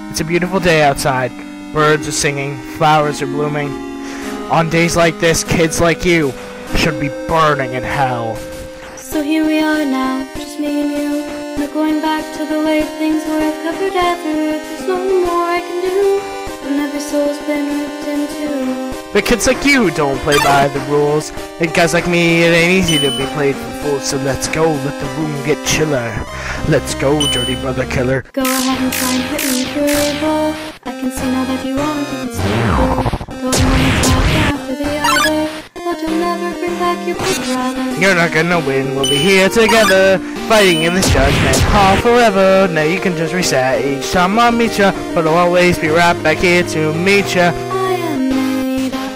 It's a beautiful day outside. Birds are singing, flowers are blooming. On days like this, kids like you should be burning in hell. So here we are now, just me and you. Not going back to the way things were. I've covered every. There's no more I can do. And every soul's been ripped in two. But kids like you don't play by the rules. And guys like me, it ain't easy to be played for fools. So let's go, let the room get chiller. Let's go, dirty brother killer. Go ahead and try and hit me if you're able. I can see now that you want, you can stay cool. Don't want to talk after the other, but you'll never bring back your big brother. You're not gonna win, we'll be here together, fighting in this judgment hall forever. Now you can just reset each time I meet ya, but I'll always be right back here to meet ya. I am made of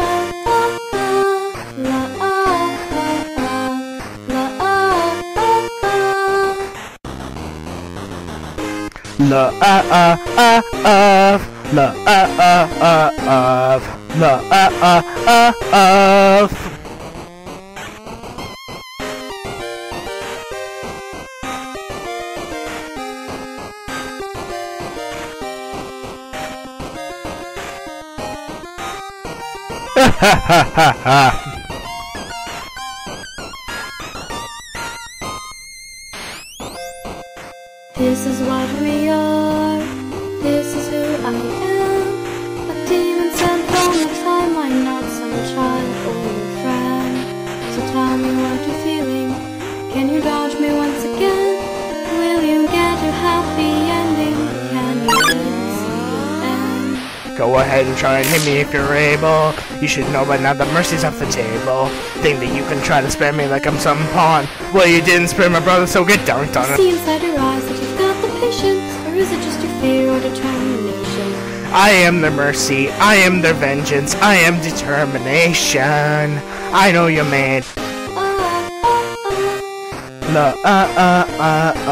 This is what we are, this is who I am. A demon sent from the timeline, not some child or your friend. So tell me what you're feeling, can you dodge me once again? Will you get your happy ending, can you even see the end? Go ahead and try and hit me if you're able. You should know by now the mercy's off the table. Think that you can try to spare me like I'm some pawn. Well, you didn't spare my brother, so get dunked on it. See inside your eyes that you've got the patience, or is it just your fear or determination? I am their mercy, I am their vengeance, I am determination. I know you're mad.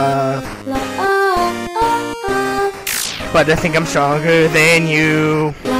But I think I'm stronger than you.